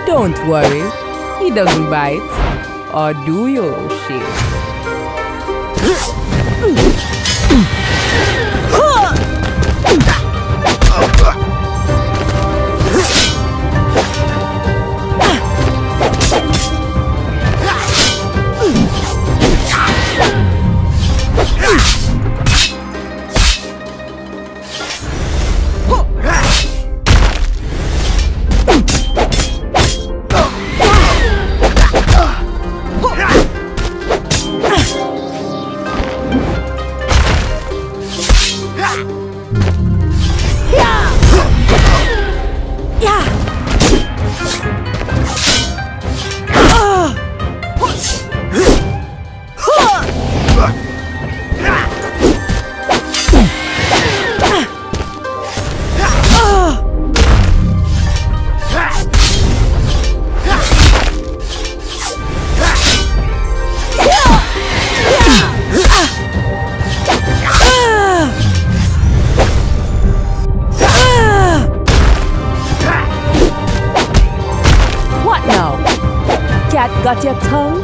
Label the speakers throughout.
Speaker 1: Don't worry, he doesn't bite. Or do you, Shade? Got your tongue?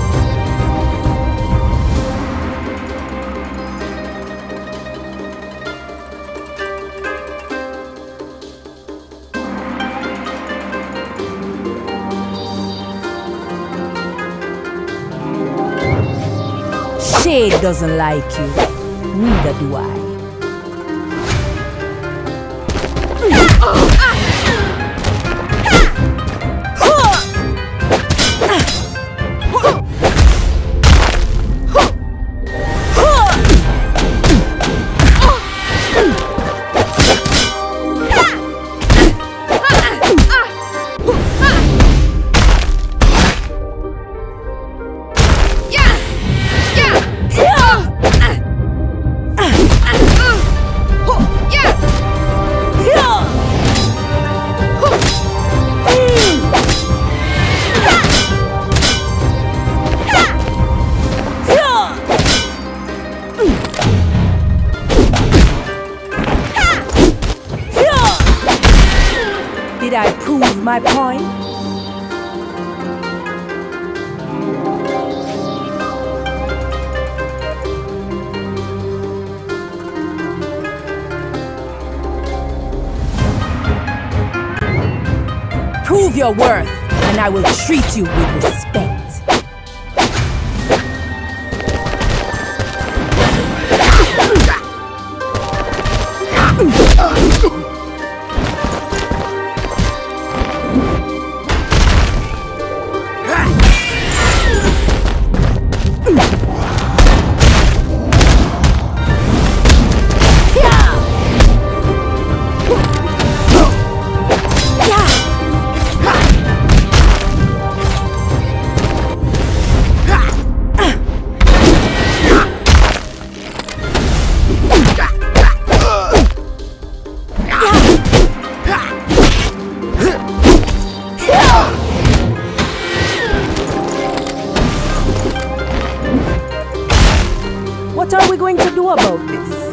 Speaker 1: Shade doesn't like you. Neither do I. Did I prove my point? Prove your worth, and I will treat you with respect. What are we going to do about this?